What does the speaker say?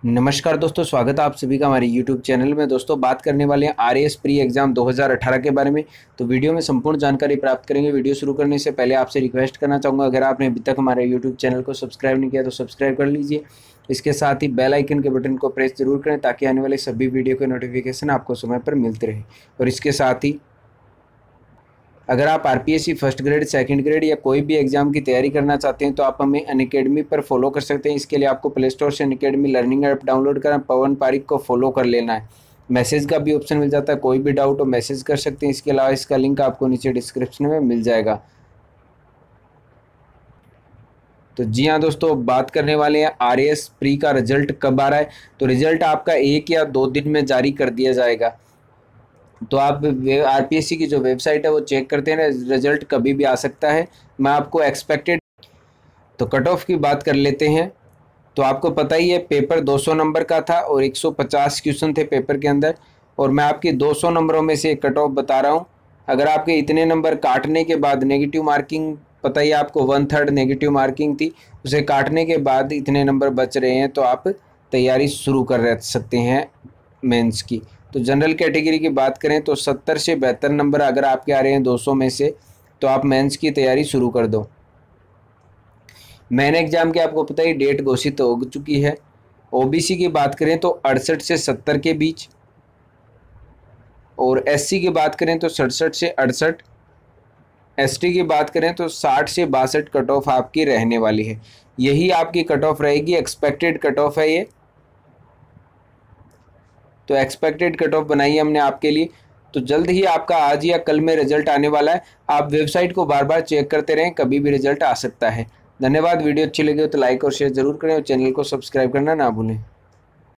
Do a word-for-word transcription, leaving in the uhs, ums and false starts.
नमस्कार दोस्तों, स्वागत है आप सभी का हमारे यूट्यूब चैनल में। दोस्तों बात करने वाले हैं आर एस प्री एग्ज़ाम दो हज़ार अठारह के बारे में। तो वीडियो में संपूर्ण जानकारी प्राप्त करेंगे। वीडियो शुरू करने से पहले आपसे रिक्वेस्ट करना चाहूँगा, अगर आपने अभी तक हमारे यूट्यूब चैनल को सब्सक्राइब नहीं किया तो सब्सक्राइब कर लीजिए। इसके साथ ही बेल आइकन के बटन को प्रेस जरूर करें ताकि आने वाले सभी वीडियो के नोटिफिकेशन आपको समय पर मिलते रहे। और इसके साथ ही अगर आप RPSC first grade, second grade या कोई भी एग्जाम की तैयारी करना चाहते हैं तो आप हमें अनअकैडमी पर फॉलो कर सकते हैं। इसके लिए आपको प्ले स्टोर से अनअकैडमी लर्निंग ऐप डाउनलोड करना, पवन पारिक को फॉलो कर लेना है। मैसेज का भी ऑप्शन मिल जाता है, कोई भी डाउट हो मैसेज कर सकते हैं। इसके अलावा इसका लिंक आपको नीचे डिस्क्रिप्शन में मिल जाएगा। तो जी हाँ दोस्तों, बात करने वाले हैं आर एस प्री का रिजल्ट कब आ रहा है। तो रिजल्ट आपका एक या दो दिन में जारी कर दिया जाएगा। तो आप आरपीएससी की जो वेबसाइट है वो चेक करते हैं, रिजल्ट कभी भी आ सकता है। मैं आपको एक्सपेक्टेड तो कट ऑफ की बात कर लेते हैं। तो आपको पता ही है पेपर दो सौ नंबर का था और एक सौ पचास क्वेश्चन थे पेपर के अंदर, और मैं आपके दो सौ नंबरों में से कट ऑफ बता रहा हूँ। अगर आपके इतने नंबर काटने के बाद नेगेटिव मार्किंग, पता ही आपको वन थर्ड नेगेटिव मार्किंग थी, उसे काटने के बाद इतने नंबर बच रहे हैं तो आप तैयारी शुरू कर सकते हैं मेंस की। तो जनरल कैटेगरी की बात करें तो सत्तर से बहत्तर नंबर अगर आपके आ रहे हैं दो सौ में से, तो आप मेंस की तैयारी शुरू कर दो। मेन एग्जाम की आपको पता ही डेट घोषित हो चुकी है। ओबीसी की बात करें तो अड़सठ से सत्तर के बीच, और एससी की बात करें तो सड़सठ से अड़सठ, एसटी की बात करें तो साठ से बासठ कट ऑफ आपकी रहने वाली है। यही आपकी कट ऑफ रहेगी, एक्सपेक्टेड कट ऑफ है ये। तो एक्सपेक्टेड कट ऑफ बनाई है हमने आपके लिए। तो जल्द ही आपका आज या कल में रिजल्ट आने वाला है। आप वेबसाइट को बार बार चेक करते रहें, कभी भी रिजल्ट आ सकता है। धन्यवाद। वीडियो अच्छी लगी हो तो लाइक और शेयर जरूर करें और चैनल को सब्सक्राइब करना ना भूलें।